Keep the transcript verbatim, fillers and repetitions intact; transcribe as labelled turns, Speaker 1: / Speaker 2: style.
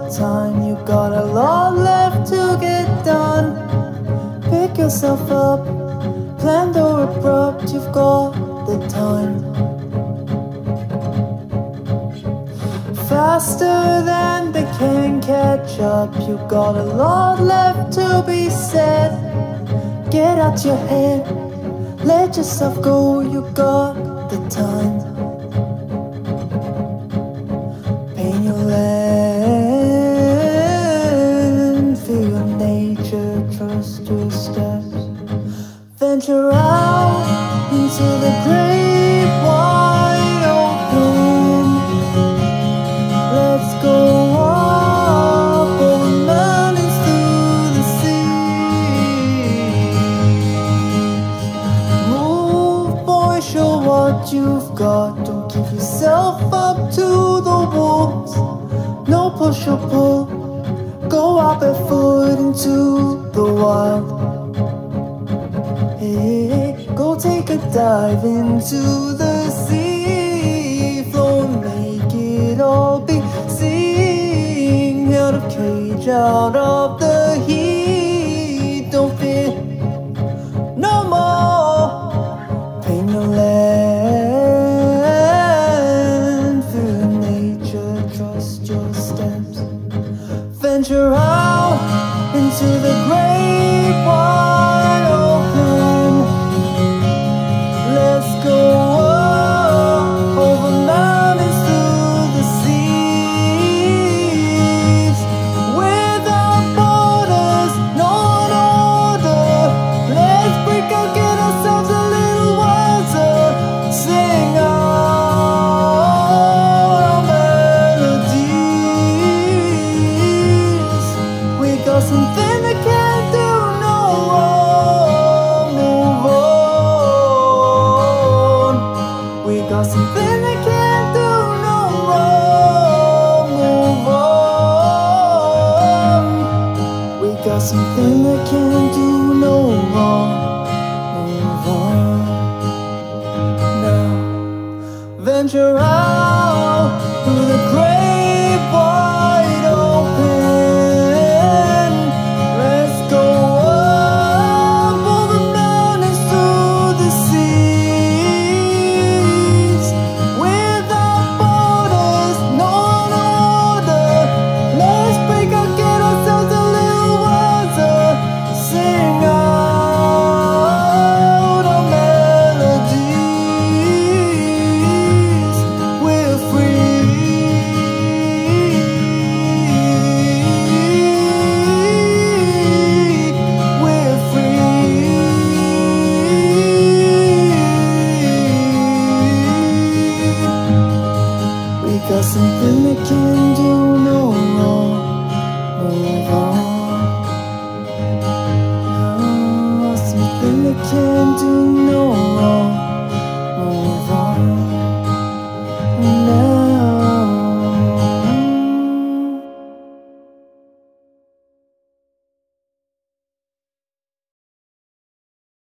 Speaker 1: time. You got a lot left to get done. Pick yourself up, planned or abrupt, you've got the time. Faster than they can catch up. You got a lot left to be said. Get out your head, let yourself go, you got the time. Paint your land, feel your nature, trust your steps. Venture out into the great wide open. Let's go up over mountains through the sea. Move, boy, show what you've got. Don't give yourself up to the wolves. No push or pull. Go out barefoot into the wild. Hey, go take a dive into the sea. Flow and make it all be seen. Out of cage, out of the heat. Don't fear no more. Paint your land, feel nature, trust your steps. Venture out into the great wide open. Let's go up over mountains through the seas. Without borders, no order. Let's break out, get ourselves a little wiser. Sing our melodies. We got something that can't do no wrong. Move on. We got something that can't do no wrong. Move on. We got something that can't do no wrong. Move on. Now venture out through the great